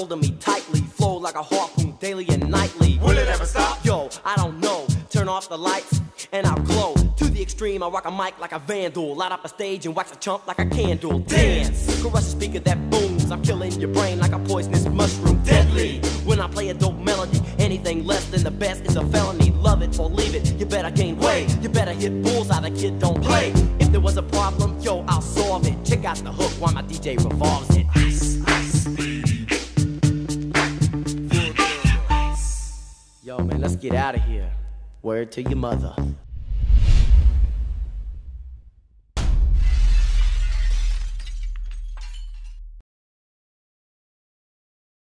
holding me tightly. Flow like a harpoon daily and nightly. Will it ever stop? Yo, I don't know. Turn off the lights and I'll glow. To the extreme, I rock a mic like a vandal. Light up a stage and wax a chump like a candle. Dance, caress a speaker that booms. I'm killing your brain like a poisonous mushroom. Deadly, when I play a dope melody. Anything less than the best is a felony. Love it or leave it, you better gain weight. You better hit bullseye, the kid don't play. If there was a problem, yo, I'll solve it. Check out the hook while my DJ revolves it. Ice, ice. Yo, man, let's get out of here. Word to your mother.